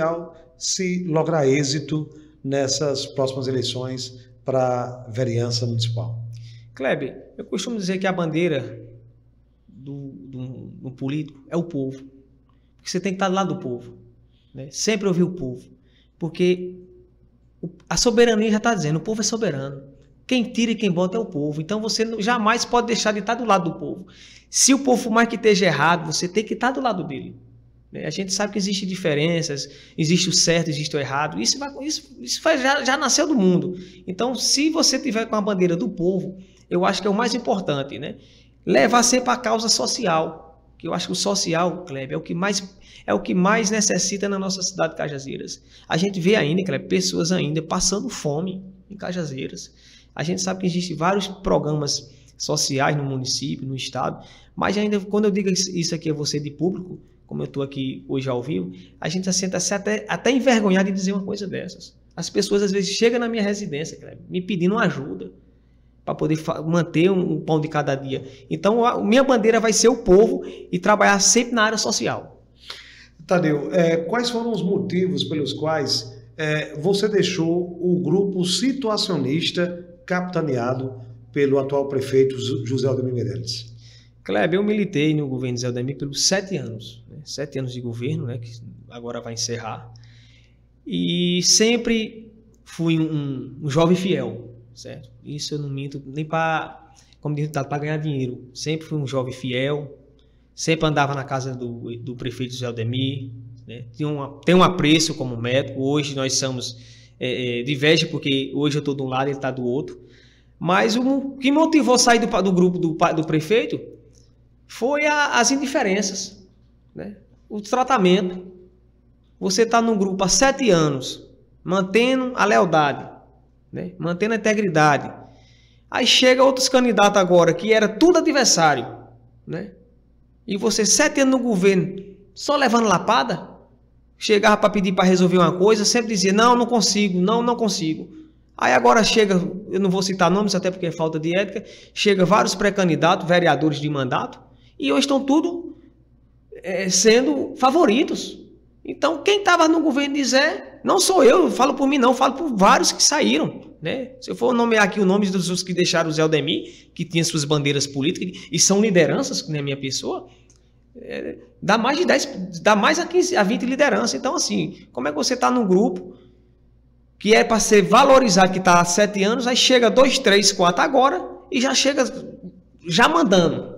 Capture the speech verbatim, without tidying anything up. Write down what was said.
se lograr êxito nessas próximas eleições para a vereança municipal? Kleber, eu costumo dizer que a bandeira do, do, do político é o povo. Porque você tem que estar do lado do povo, né? Sempre ouvir o povo. Porque a soberania já está dizendo, o povo é soberano. Quem tira e quem bota é o povo. Então você jamais pode deixar de estar do lado do povo. Se o povo, mais que esteja errado, você tem que estar do lado dele. A gente sabe que existem diferenças, existe o certo, existe o errado. Isso, vai, isso, isso vai, já, já nasceu do mundo. Então, se você tiver com a bandeira do povo, eu acho que é o mais importante, né? Levar sempre a causa social. Que eu acho que o social, Kleber, é o que mais, é o que mais necessita na nossa cidade de Cajazeiras. A gente vê ainda, Kleber, pessoas ainda passando fome em Cajazeiras. A gente sabe que existem vários programas sociais no município, no estado, mas ainda, quando eu digo isso aqui a você de público, como eu estou aqui hoje ao vivo, a gente se sente até, até envergonhado de dizer uma coisa dessas. As pessoas às vezes chegam na minha residência, Kleber, me pedindo ajuda para poder manter um, um pão de cada dia. Então, a minha bandeira vai ser o povo e trabalhar sempre na área social. Tadeu, é, quais foram os motivos pelos quais é, você deixou o grupo situacionista capitaneado pelo atual prefeito José Aldemir Meirelles? Kleber, eu militei no governo José Aldemir pelos sete anos, né? Sete anos de governo, né? Que agora vai encerrar. E sempre fui um, um jovem fiel, certo? Isso eu não minto nem para, como deputado, para ganhar dinheiro. Sempre fui um jovem fiel, sempre andava na casa do, do prefeito José Aldemir, né? Tenho, uma, tenho um apreço como médico. Hoje nós somos é, é, divergentes, porque hoje eu estou de um lado e ele está do outro. Mas o que motivou sair do, do grupo do, do prefeito foi a, as indiferenças, né? O tratamento. Você está num grupo há sete anos, mantendo a lealdade, né? Mantendo a integridade. Aí chega outros candidatos agora, que era tudo adversário, né? E você, sete anos no governo, só levando lapada, chegava para pedir para resolver uma coisa, sempre dizia, não, não consigo, não, não consigo. Aí agora chega, eu não vou citar nomes, até porque é falta de ética, chega vários pré-candidatos, vereadores de mandato, e hoje estão tudo é, sendo favoritos. Então, quem estava no governo de Zé, não sou eu, eu falo por mim não, eu falo por vários que saíram, né? Se eu for nomear aqui o nome dos que deixaram o Zé Aldemir, que tinha suas bandeiras políticas, e são lideranças, que nem a minha pessoa, é, dá mais de dez, dá mais a, quinze, a vinte lideranças. Então, assim, como é que você está num grupo que é para ser valorizado, que está há sete anos, aí chega dois, três, quatro agora, e já chega já mandando.